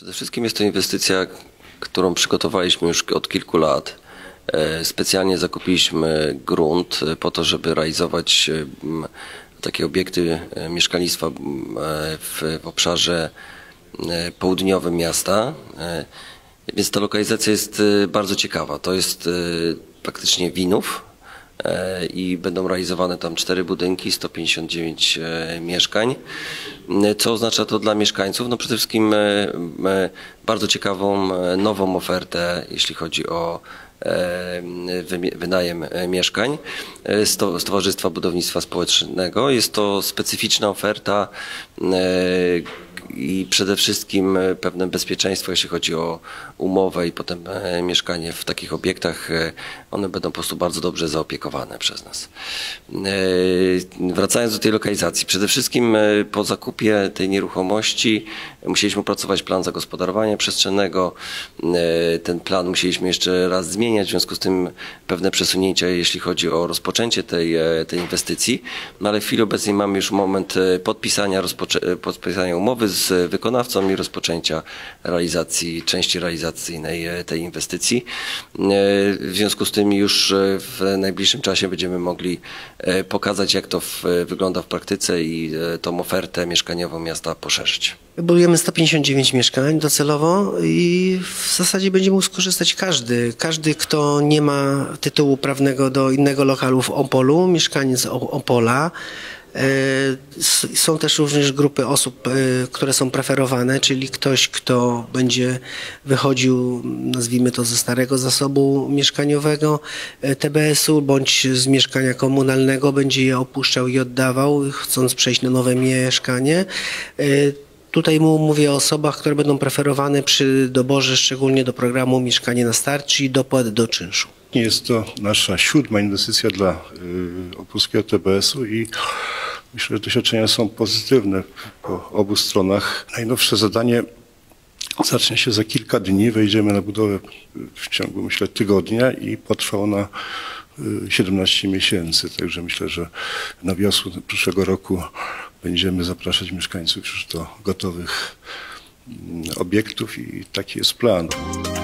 Przede wszystkim jest to inwestycja, którą przygotowaliśmy już od kilku lat. Specjalnie zakupiliśmy grunt po to, żeby realizować takie obiekty mieszkalnictwa w obszarze południowym miasta. Więc ta lokalizacja jest bardzo ciekawa. To jest praktycznie Winów i będą realizowane tam 4 budynki, 159 mieszkań. Co oznacza to dla mieszkańców? No przede wszystkim bardzo ciekawą, nową ofertę, jeśli chodzi o wynajem mieszkań z Towarzystwa Budownictwa Społecznego. Jest to specyficzna oferta i przede wszystkim pewne bezpieczeństwo, jeśli chodzi o umowę i potem mieszkanie w takich obiektach. One będą po prostu bardzo dobrze zaopiekowane przez nas. Wracając do tej lokalizacji, przede wszystkim po zakupie tej nieruchomości musieliśmy opracować plan zagospodarowania przestrzennego. Ten plan musieliśmy jeszcze raz zmieniać, w związku z tym pewne przesunięcia, jeśli chodzi o rozpoczęcie tej inwestycji. No ale w chwili obecnej mamy już moment podpisania umowy z wykonawcą i rozpoczęcia części realizacyjnej tej inwestycji. W związku z tym już w najbliższym czasie będziemy mogli pokazać, jak to wygląda w praktyce i tą ofertę mieszkaniową miasta poszerzyć. Budujemy 159 mieszkań docelowo i w zasadzie będzie mógł skorzystać każdy, kto nie ma tytułu prawnego do innego lokalu w Opolu, mieszkaniec Opola. Są też również grupy osób, które są preferowane, czyli ktoś, kto będzie wychodził, nazwijmy to, ze starego zasobu mieszkaniowego TBS-u, bądź z mieszkania komunalnego, będzie je opuszczał i oddawał, chcąc przejść na nowe mieszkanie. Tutaj mówię o osobach, które będą preferowane przy doborze, szczególnie do programu Mieszkanie na Start, czyli dopłat do czynszu. Jest to nasza 7. inwestycja dla opolskiego TBS-u i myślę, że doświadczenia są pozytywne po obu stronach. Najnowsze zadanie zacznie się za kilka dni. Wejdziemy na budowę w ciągu, myślę, tygodnia i potrwa ona 17 miesięcy. Także myślę, że na wiosnę przyszłego roku będziemy zapraszać mieszkańców już do gotowych obiektów i taki jest plan.